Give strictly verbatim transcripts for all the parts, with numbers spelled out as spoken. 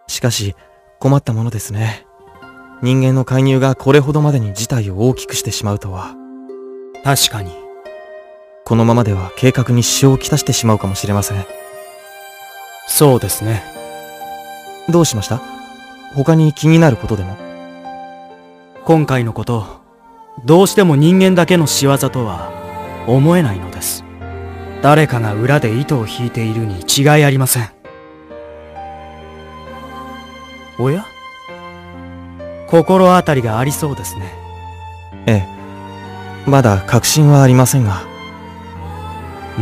しかし困ったものですね。人間の介入がこれほどまでに事態を大きくしてしまうとは。 確かに。 このままでは計画に支障をきたしてしまうかもしれません。 そうですね。 どうしました？他に気になることでも？ 今回のこと、どうしても人間だけの仕業とは思えないのです。誰かが裏で糸を引いているに違いありません。おや？心当たりがありそうですね。 ええ。まだ確信はありませんが。 うん。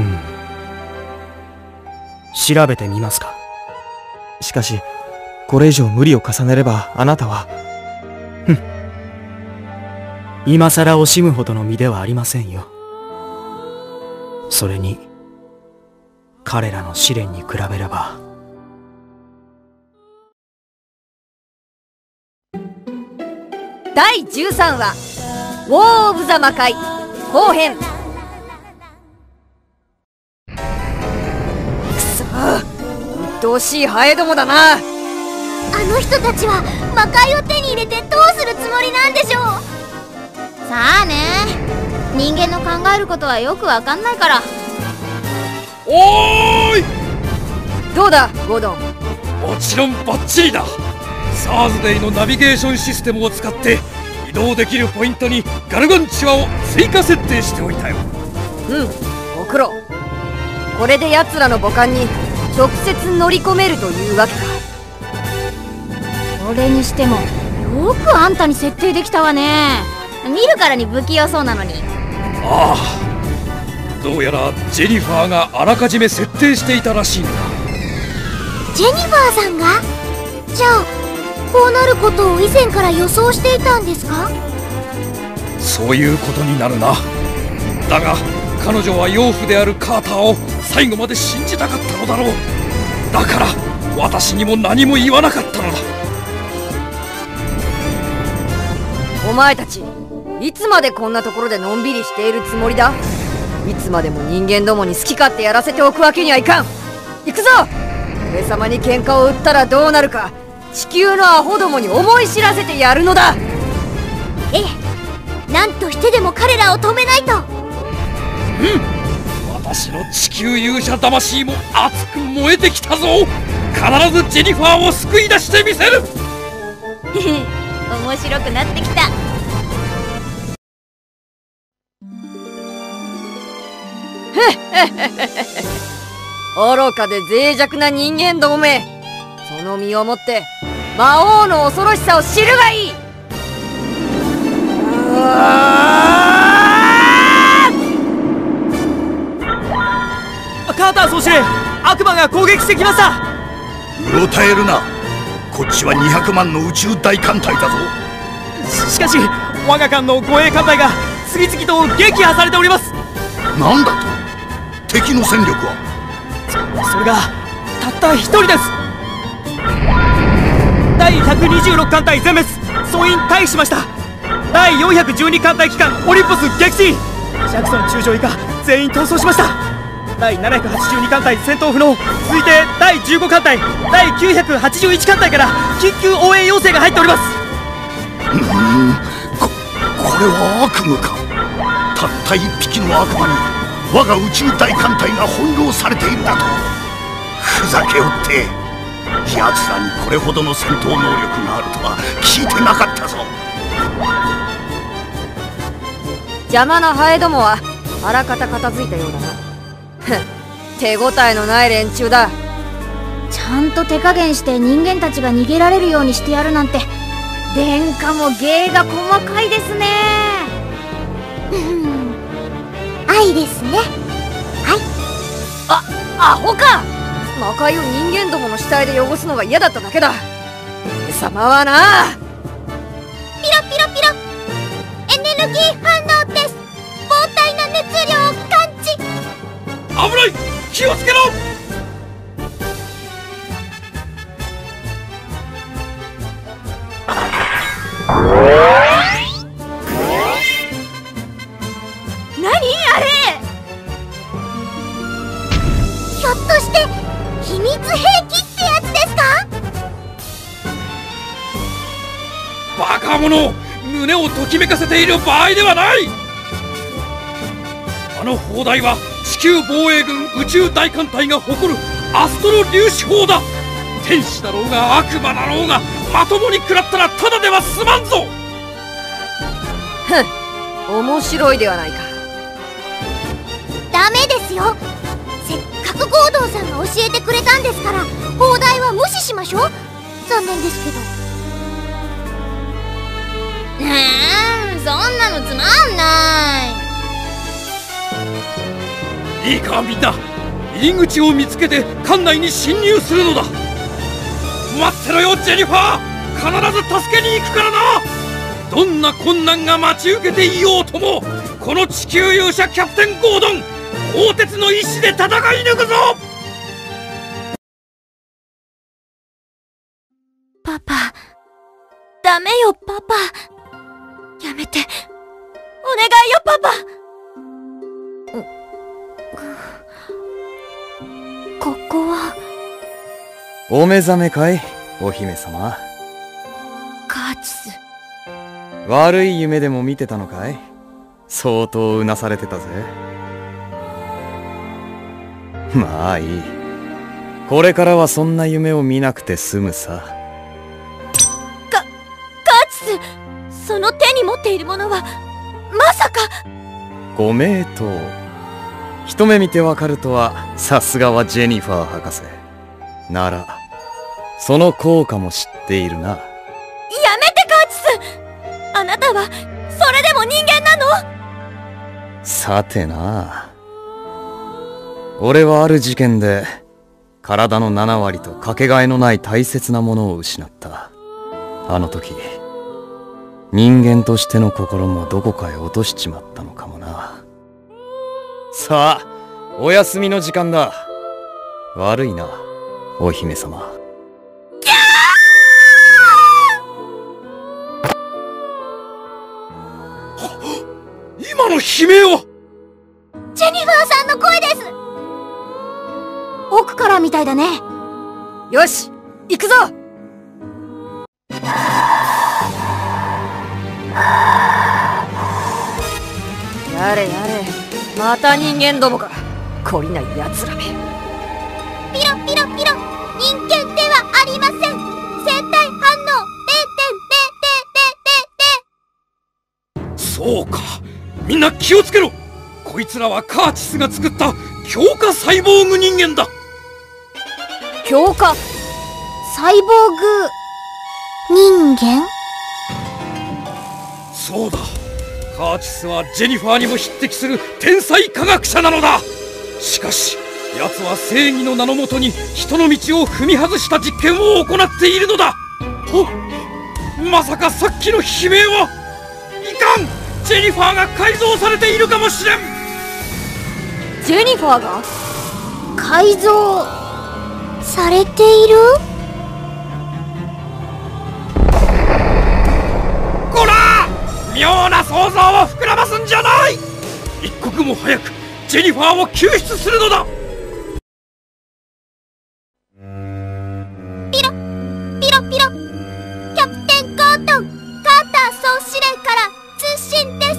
調べてみますか。 しかし、これ以上無理を重ねればあなたは。 ふん。今さら惜しむほどの身ではありませんよ。それに、彼らの試練に比べれば。 だいじゅうさんわ「ウォー・オブ・ザ・魔界」後編。くそー、鬱陶しいハエどもだな。 あの人たちは魔界を手に入れてどうするつもりなんでしょう。さあね、人間の考えることはよくわかんないから。 おーい、 どうだゴードン。 もちろんバッチリだ。サーズデイのナビゲーションシステムを使って移動できるポイントにガルガンチュアを追加設定しておいたよ。 うん、ご苦労。これで奴らの母艦に直接乗り込めるというわけか。 それにしてもよくあんたに設定できたわね。見るからに不器用そうなのに。 ああ、どうやらジェニファーがあらかじめ設定していたらしいんだ。 ジェニファーさんが？じゃあこうなることを以前から予想していたんですか？ そういうことになるな。だが彼女は養父であるカーターを最後まで信じたかったのだろう。だから私にも何も言わなかったのだ。 お前たちいつまでこんなところでのんびりしているつもりだ。いつまでも人間どもに好き勝手やらせておくわけにはいかん。行くぞ。俺様に喧嘩を売ったらどうなるか地球のアホどもに思い知らせてやるのだ。 ええ、なんとしてでも彼らを止めないと。 うん、私の地球勇者魂も熱く燃えてきたぞ。必ずジェニファーを救い出してみせる。 面白くなってきた。 愚かで脆弱な人間どもめ、その身をもって魔王の恐ろしさを知るがいい。 カーター総司令、悪魔が攻撃してきました。 うろたえるな。こっちはにひゃくまんの宇宙大艦隊だぞ。 し, しかし我が艦の護衛艦隊が次々と撃破されております。 なんだと？敵の戦力は？ そ, それがたった一人です。だいひゃくにじゅうろく艦隊全滅、総員退避しました。だいよんひゃくじゅうに艦隊機関オリンポス撃沈、ジャクソン中将以下全員逃走しました。だいななひゃくはちじゅうに艦隊戦闘不能。続いてだいじゅうご艦隊、だいきゅうひゃくはちじゅういち艦隊から緊急応援要請が入っております。 うーん、ここれは悪夢か。たった一匹の悪魔に我が宇宙大艦隊が翻弄されているだと。ふざけおって。奴らにこれほどの戦闘能力があるとは聞いてなかったぞ。 邪魔なハエどもはあらかた片付いたようだな。手応えのない連中だ。 ちゃんと手加減して人間たちが逃げられるようにしてやるなんて、殿下も芸が細かいですね。うん愛ですね。はい。 あ、アホか。魔界を人間どもの死体で汚すのが嫌だっただけだ。俺様はな。 ピロピロピロ、エネルギー反応です。膨大な熱量を感知。 危ない、気をつけろ。 何あれ。ひょっとして秘密兵器ってやつですか？ た者を胸をときめかせている場合ではない。あの砲台は地球防衛軍宇宙大艦隊が誇るアストロ粒子砲だ。天使だろうが悪魔だろうがまともに食らったらただでは済まんぞ。 ふん、面白いではないか。 ダメですよ。せっかくゴードンさんが教えてくれたんですから、砲台は無視しましょう。残念ですけど。うーん、そんなのつまんない。 いいかみんな、入り口を見つけて艦内に侵入するのだ。待ってろよジェニファー、必ず助けに行くからな。どんな困難が待ち受けていようとも、この地球勇者キャプテンゴードン、鋼鉄の意志で戦い抜くぞ。 パパ、ダメよパパ、やめてお願いよパパ。ここはお目覚めかい、お姫様。 カーチス。 悪い夢でも見てたのかい。相当うなされてたぜ。まあいい。これからはそんな夢を見なくて済むさ。 か、カーチス、その手に持っているものはまさか。 ご名答。一目見てわかるとはさすがはジェニファー博士なら、その効果も知っているな。 やめてカーチス、あなたはそれでも人間なの？ さてな、俺はある事件で体のなな割とかけがえのない大切なものを失った。あの時人間としての心もどこかへ落としちまったのかもな。さあ、お休みの時間だ。悪いな、お姫様。 今の悲鳴はジェニファーさんの声です。奥からみたいだね。 よし、行くぞ。やれやれ、また人間どもか。懲りない奴らめ。 ピロピロピロ、人間ではありません。生体反応 ゼロてんゼロゼロゼロゼロ。 そうか、みんな気をつけろ。こいつらはカーチスが作った強化サイボーグ人間だ。 強化サイボーグ人間？ そうだ、カーチスはジェニファーにも匹敵する天才科学者なのだ。しかし奴は正義の名のもとに人の道を踏み外した実験を行っているのだ。お、まさかさっきの悲鳴は。いかん、ジェニファーが改造されているかもしれん。 ジェニファーが改造されている？ こら、妙な想像を膨らますんじゃない。一刻も早くジェニファーを救出するのだ。 ピロピロピロ、キャプテンゴートン、カーター総司令から通信です。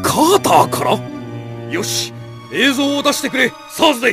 カーターから？よし、映像を出してくれ、サーズデイ。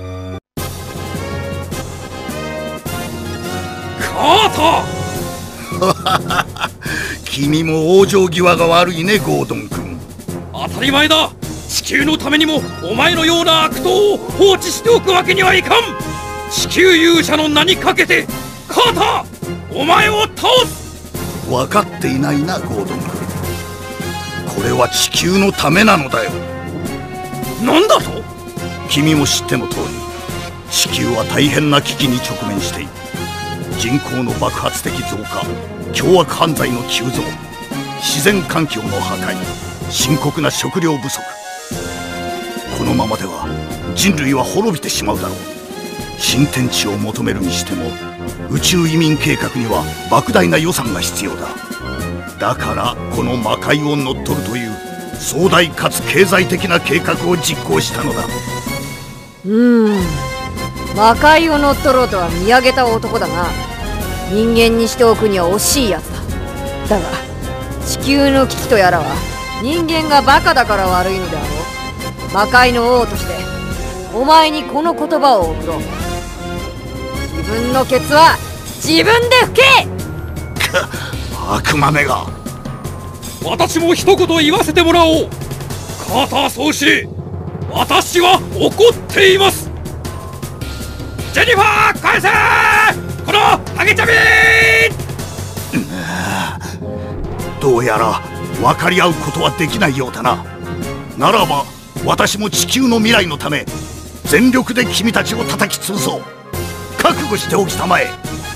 カーター君も往生際が悪いね、ゴードン君。 当たり前だ。地球のためにもお前のような悪党を放置しておくわけにはいかん。地球勇者の名にかけてカーター、お前を倒す。 分かっていないな、ゴードン君。これは地球のためなのだよ。 なんだと？ 君も知っての通り、地球は大変な危機に直面している。人口の爆発的増加、凶悪犯罪の急増、自然環境の破壊、深刻な食料不足。このままでは人類は滅びてしまうだろう。新天地を求めるにしても宇宙移民計画には莫大な予算が必要だ。だからこの魔界を乗っ取るという壮大かつ経済的な計画を実行したのだ。 うーん、魔界を乗っ取ろうとは見上げた男だな。人間にしておくには惜しいやつだ。だが地球の危機とやらは人間がバカだから悪いのであろう。魔界の王としてお前にこの言葉を送ろう。自分のケツは自分で拭け。 悪魔めが。 私も一言言わせてもらおう。カーター総司令、私は怒っています。ジェニファー返せー、このハゲチャビー。どうやら分かり合うことはできないようだな。ならば私も地球の未来のため全力で君たちを叩き潰そう。覚悟しておきたまえ。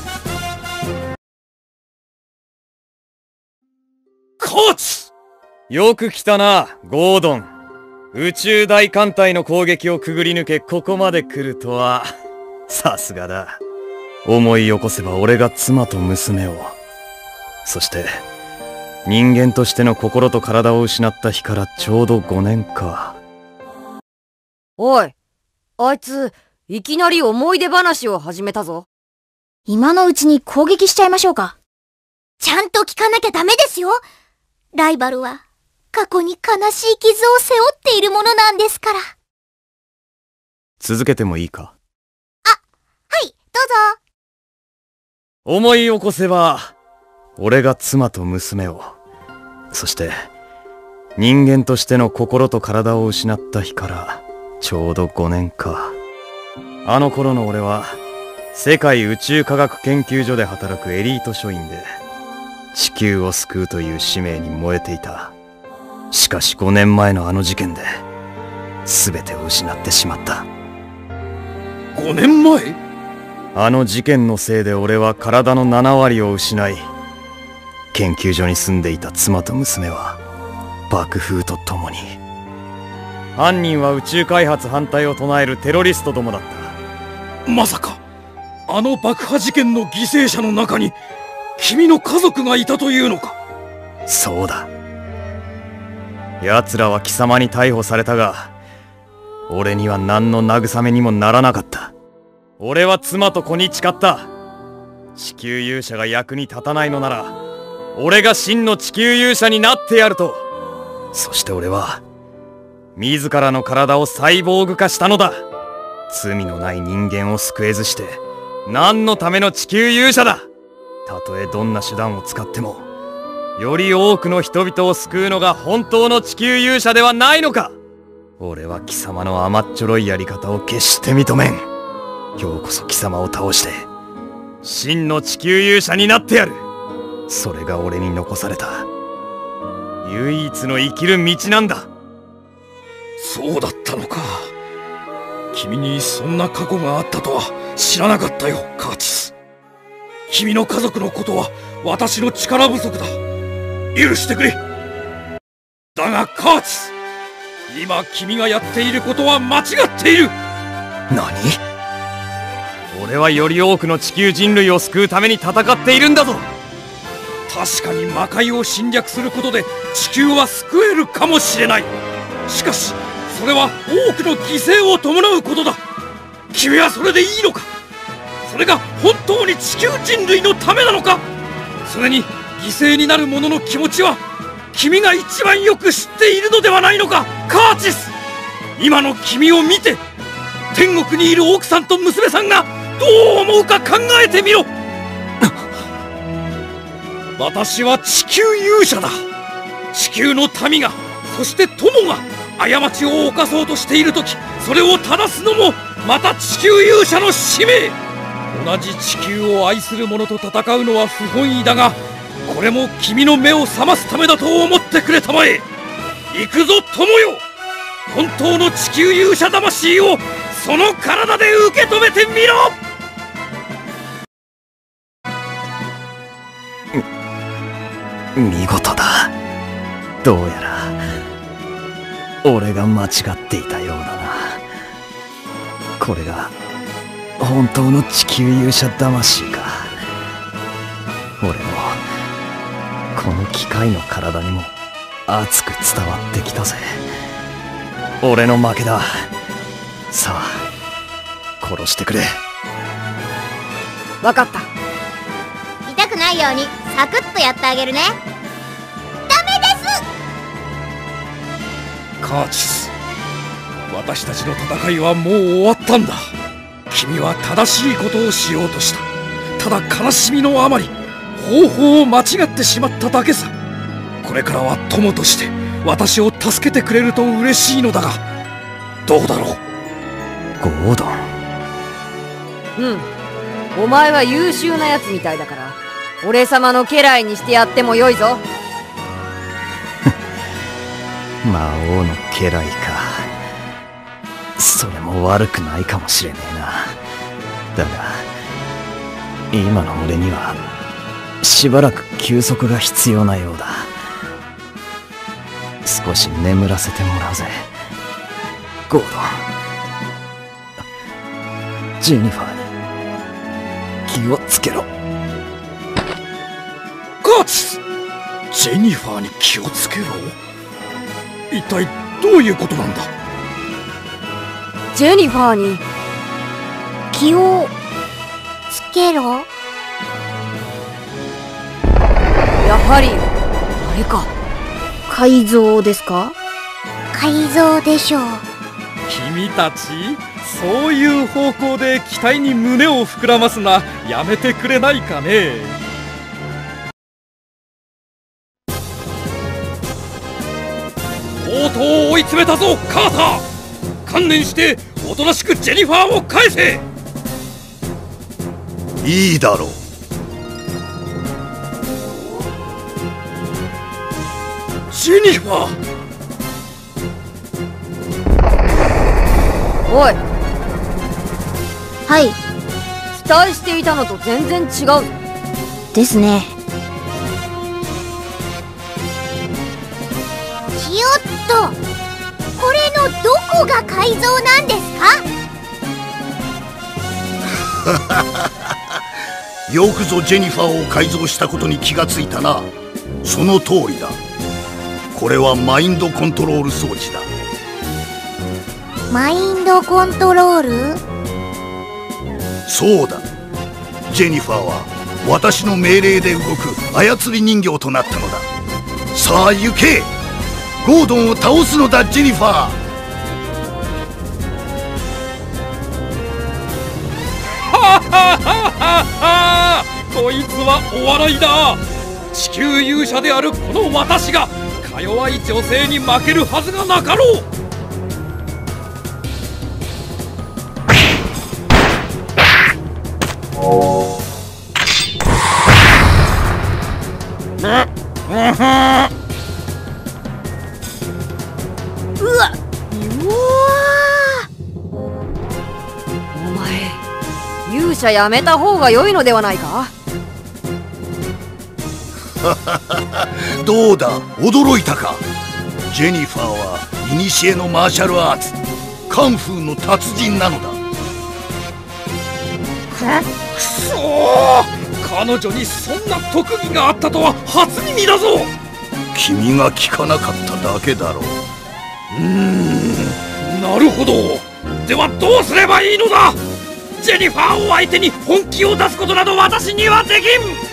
コーチ、 よく来たな、ゴードン。宇宙大艦隊の攻撃をくぐり抜けここまで来るとは、さすがだ。思い起こせば俺が妻と娘を、そして人間としての心と体を失った日からちょうどごねんか。 おい、あいついきなり思い出話を始めたぞ。 今のうちに攻撃しちゃいましょうか。ちゃんと聞かなきゃダメですよ。ライバルは過去に悲しい傷を背負っているものなんですから。 続けてもいいか。 あ、はい、どうぞ。 思い起こせば、俺が妻と娘を、そして人間としての心と体を失った日からちょうどごねんか。あの頃の俺は世界宇宙科学研究所で働くエリート署員で、地球を救うという使命に燃えていた。しかしごねんまえのあの事件で全てを失ってしまった。 ごねんまえ？ あの事件のせいで俺は体のななわりを失い、研究所に住んでいた妻と娘は爆風とともに。犯人は宇宙開発反対を唱えるテロリストどもだった。 まさかあの爆破事件の犠牲者の中に君の家族がいたというのか？ そうだ。奴らは貴様に逮捕されたが、俺には何の慰めにもならなかった。俺は妻と子に誓った。地球勇者が役に立たないのなら、俺が真の地球勇者になってやると。そして俺は自らの体をサイボーグ化したのだ。罪のない人間を救えずして何のための地球勇者だ。たとえどんな手段を使っても、より多くの人々を救うのが本当の地球勇者ではないのか。俺は貴様の甘っちょろいやり方を決して認めん。今日こそ貴様を倒して真の地球勇者になってやる。それが俺に残された唯一の生きる道なんだ。 そうだったのか。君にそんな過去があったとは知らなかったよ、カーチス。君の家族のことは私の力不足だ。許してくれ。だがカーチス、今君がやっていることは間違っている。 何？俺はより多くの地球人類を救うために戦っているんだぞ。 確かに魔界を侵略することで地球は救えるかもしれない。しかしそれは多くの犠牲を伴うことだ。君はそれでいいのか？それが本当に地球人類のためなのか？それに犠牲になる者の気持ちは君が一番よく知っているのではないのか、カーチス。今の君を見て、天国にいる奥さんと娘さんがどう思うか考えてみろ。私は地球勇者だ。地球の民が、そして友が過ちを犯そうとしているとき、それを正すのもまた地球勇者の使命。同じ地球を愛する者と戦うのは不本意だが、これも君の目を覚ますためだと思ってくれたまえ。行くぞ友よ。本当の地球勇者魂をその体で受け止めてみろ。 見事だ。どうやら俺が間違っていたようだな。これが本当の地球勇者魂か。俺もこの機械の体にも熱く伝わってきたぜ。俺の負けだ。さあ殺してくれ。 わかった。 痛くないようにサクッとやってあげるね。 カーチス、私たちの戦いはもう終わったんだ。君は正しいことをしようとした。ただ悲しみのあまり方法を間違ってしまっただけさ。これからは友として私を助けてくれると嬉しいのだが、どうだろう。 ゴードン。 うん、お前は優秀なやつみたいだから、俺様の家来にしてやってもよいぞ。 魔王の家来か。それも悪くないかもしれねえな。だが今の俺にはしばらく休息が必要なようだ。少し眠らせてもらうぜゴードン。ジェニファーに気をつけろ。 カーチス、ジェニファーに気をつけろ。一体どういうことなんだ。 ジェニファーに気をつけろ。 やはりあれか、改造ですか。 改造でしょう。 君たち、そういう方向で期待に胸を膨らますな、やめてくれないかね。 とうとう追い詰めたぞカーター。観念しておとなしくジェニファーを返せ。 いいだろう。 ジェニファー。 おい、 はい。 期待していたのと全然違うですね。ちよっと、これのどこが改造なんですか？ よくぞジェニファーを改造したことに気がついたな。その通りだ。これはマインドコントロール装置だ。 マインドコントロール？ そうだ。ジェニファーは私の命令で動く操り人形となったのだ。さあ行け、ゴードンを倒すのだジェニファー。 はははは。こいつはお笑いだ。地球勇者であるこの私がか弱い女性に負けるはずがなかろう。 うわっ、うわお前、勇者やめた方が良いのではないか。 どうだ、驚いたか。ジェニファーは古のマーシャルアーツカンフーの達人なのだ。 くそー、彼女にそんな特技があったとは初耳だぞ。 君が聞かなかっただけだろう。 うーん、なるほど。ではどうすればいいのだ。ジェニファーを相手に本気を出すことなど私にはできん。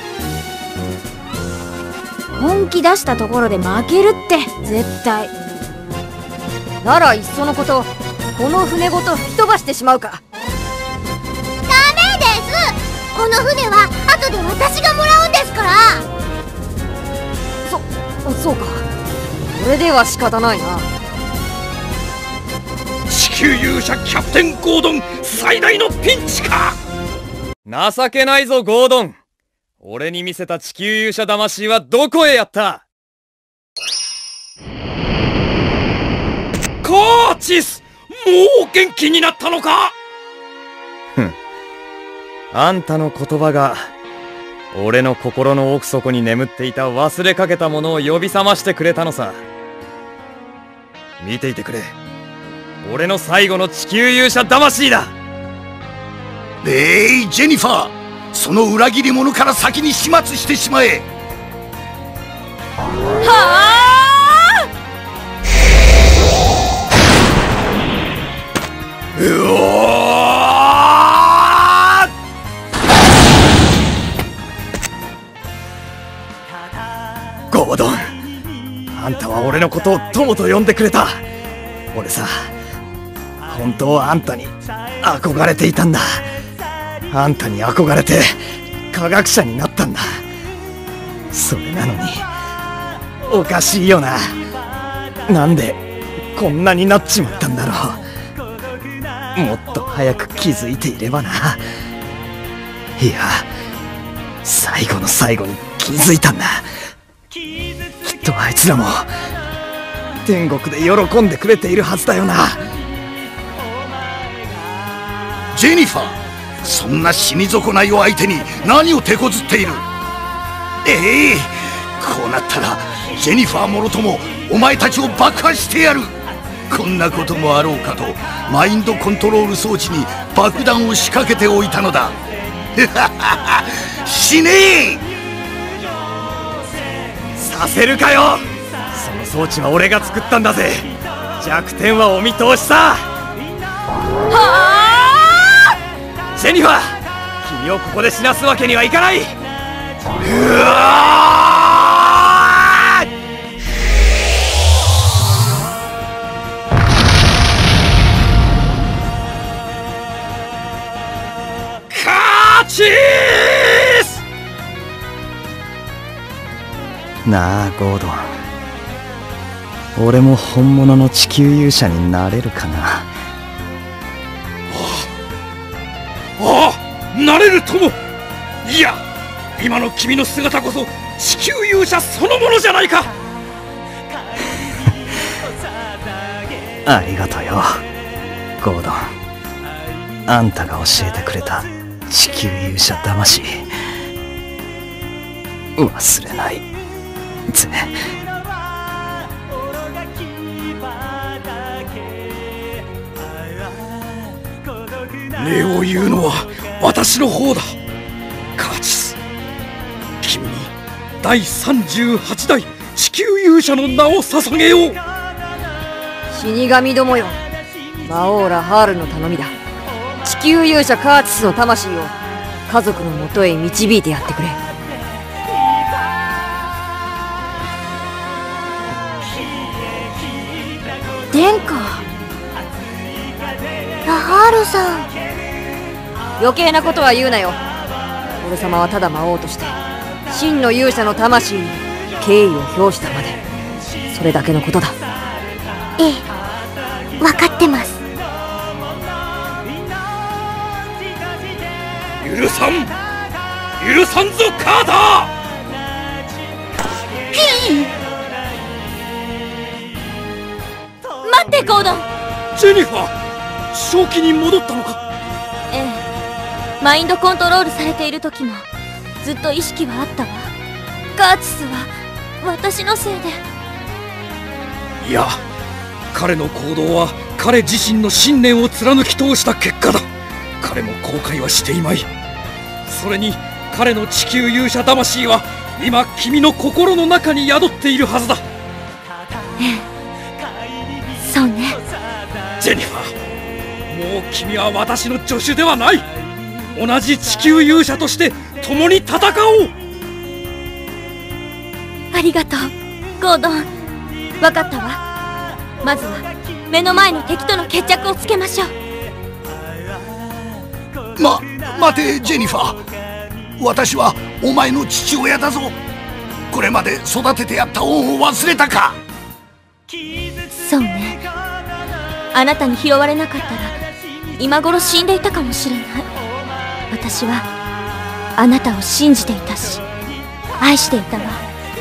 本気出したところで負けるって絶対。 ならいっそのこと、この船ごと吹き飛ばしてしまうか。 ダメです。この船は後で私がもらうんですから。 そ、そうか。これでは仕方ないな。 地球勇者キャプテンゴードン、最大のピンチか。 情けないぞゴードン。俺に見せた地球勇者魂はどこへやった。 カーチス、もう元気になったのか。 ふん、あんたの言葉が俺の心の奥底に眠っていた忘れかけたものを呼び覚ましてくれたのさ。見ていてくれ、俺の最後の地球勇者魂だ。 えい、ジェニファー、その裏切り者から先に始末してしまえ。 はあ。 うおー！ゴードン、あんたは俺のことを友と呼んでくれた。 俺さ、本当はあんたに憧れていたんだ。あんたに憧れて科学者になったんだ。それなのにおかしいよな。なんでこんなになっちまったんだろう。もっと早く気づいていればな。いや、最後の最後に気づいたんだ。きっとあいつらも天国で喜んでくれているはずだよな。 ジェニファー、そんな死に損ないを相手に何を手こずっている。ええ、こうなったらジェニファーもろともお前たちを爆破してやる。こんなこともあろうかとマインドコントロール装置に爆弾を仕掛けておいたのだ。死ねえ。 させるかよ。その装置は俺が作ったんだぜ。弱点はお見通しさ。はあ、ジェニファー、君をここで死なすわけにはいかない。うわチースなあゴードン、俺も本物の地球勇者になれるかな。 ああ、なれるとも。いや、今の君の姿こそ地球勇者そのものじゃないか。 ありがとうよゴードン。あんたが教えてくれた地球勇者魂忘れないぜ。 礼を言うのは私の方だ。カーチス、君にだいさんじゅうはちだい地球勇者の名を捧げよう。 死神どもよ、魔王ラハールの頼みだ。地球勇者カーチスの魂を家族のもとへ導いてやってくれ。 殿下、ラハールさん。 余計なことは言うなよ。俺様はただ魔王として真の勇者の魂に敬意を表したまで、それだけのことだ。 ええ、分かってます。 許さん、許さんぞカーター。 待ってゴードン。 ジェニファー、正気に戻ったのか。 ええ、マインドコントロールされている時もずっと意識はあったわ。カーチスは私のせいで。 いや、彼の行動は彼自身の信念を貫き通した結果だ。彼も後悔はしていまい。それに彼の地球勇者魂は今君の心の中に宿っているはずだ。 ええ、そうね。 ジェニファー、もう君は私の助手ではない。同じ地球勇者として共に戦おう。 ありがとうゴードン。分かったわ。まずは目の前の敵との決着をつけましょう。 ま、待てジェニファー、私はお前の父親だぞ。これまで育ててやった恩を忘れたか。 そうね。あなたに拾われなかったら今頃死んでいたかもしれない。私はあなたを信じていたし愛していたわ。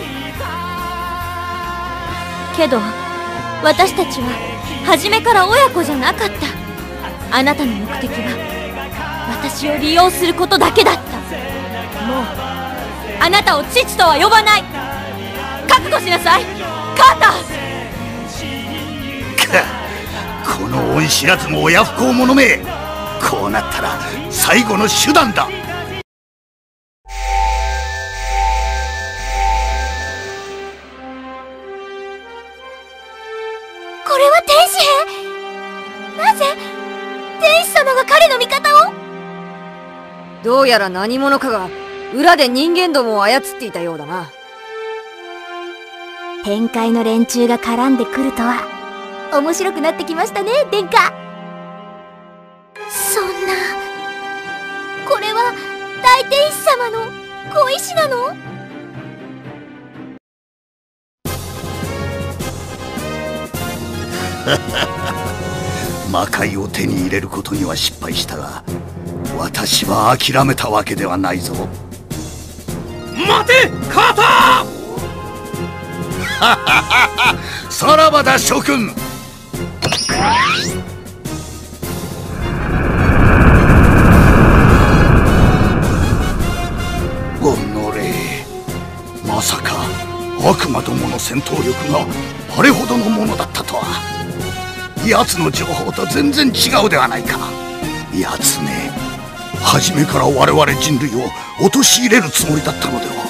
けど私たちは初めから親子じゃなかった。あなたの目的は私を利用することだけだった。もうあなたを父とは呼ばない。覚悟しなさいカーター。 この恩知らずも親不孝者め。こうなったら最後の手段だ。 これは天使兵。なぜ天使様が彼の味方を。 どうやら何者かが裏で人間どもを操っていたようだな。 天界の連中が絡んでくるとは面白くなってきましたね、殿下。そんな、これは大天使様の小石なの？ 魔界を手に入れることには失敗したが、私は諦めたわけではないぞ。 待て、カーターさらばだ諸君。おのれ、まさか悪魔どもの戦闘力があれほどのものだったとは。奴の情報と全然違うではないか。奴ね、初めから我々人類を陥れるつもりだったのでは。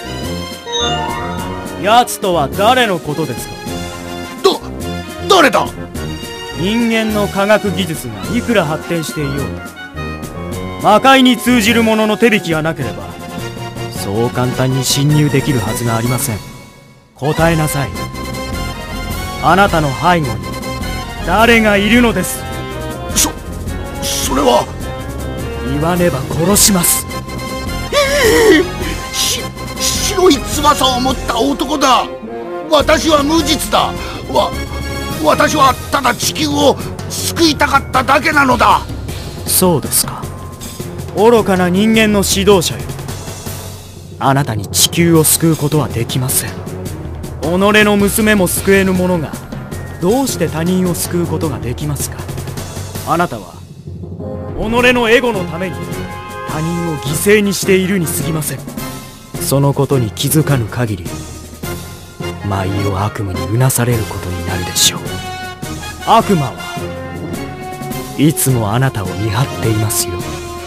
奴とは誰のことですか？ だ、誰だ？ 人間の科学技術がいくら発展していようと、魔界に通じる者の手引きがなければそう簡単に侵入できるはずがありません。答えなさい。あなたの背後に誰がいるのです？ そ、それは。 言わねば殺します。 ええ、し、白い翼を持った男だ。私は無実だ。わ、私はただ地球を救いたかっただけなのだ。 そうですか。愚かな人間の指導者よ。あなたに地球を救うことはできません。己の娘も救えぬ者がどうして他人を救うことができますか？あなたは己のエゴのために他人を犠牲にしているに過ぎません。そのことに気づかぬ限り、毎夜悪夢にうなされることになるでしょう。悪魔はいつもあなたを見張っていますよ。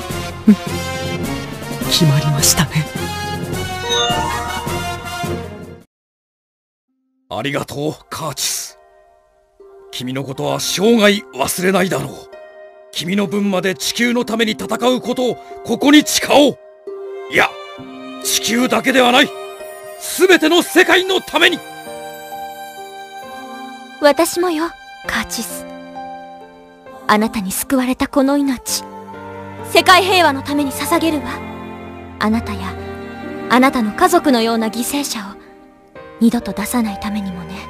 決まりましたね。 ありがとう、カーチス。君のことは生涯忘れないだろう。君の分まで地球のために戦うことをここに誓おう。いや、地球だけではない。すべての世界のために。 私もよ、カーチス。あなたに救われたこの命、世界平和のために捧げるわ。あなたやあなたの家族のような犠牲者を二度と出さないためにもね。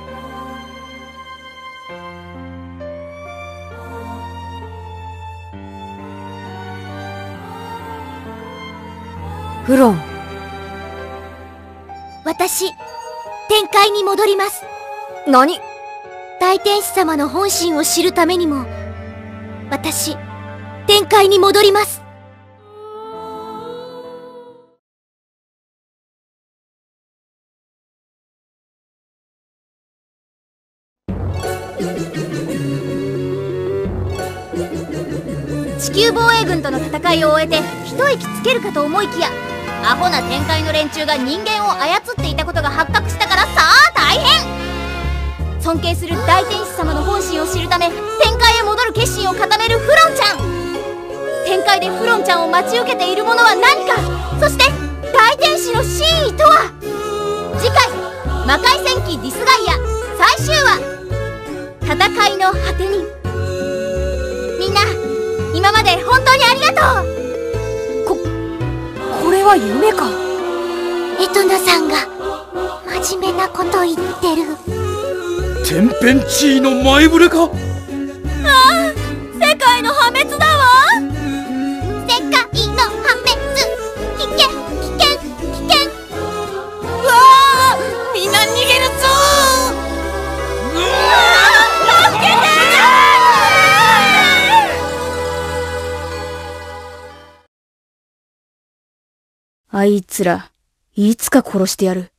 フロン。 私、天界に戻ります。 何？ 大天使様の本心を知るためにも、私、天界に戻ります。地球防衛軍との戦いを終えて一息つけるかと思いきや、アホな天界の連中が人間を操っていたことが発覚したからさあ大変。尊敬する大天使様の本心を知るため天界へ戻る決心を固めるフロンちゃん。天界でフロンちゃんを待ち受けているものは何か、そして大天使の真意とは。次回「魔界戦記ディスガイア」最終話「戦いの果てに」。みんな今まで本当にありがとう。 こ、これは夢か。 エトナさんが真面目なこと言ってる。 天変地異の前触れか。 ああ、世界の破滅だわ。世界の破滅。危険危険危険。うわあ、みんな逃げるぞ。うわあ、助けて。 あいつら、いつか殺してやる。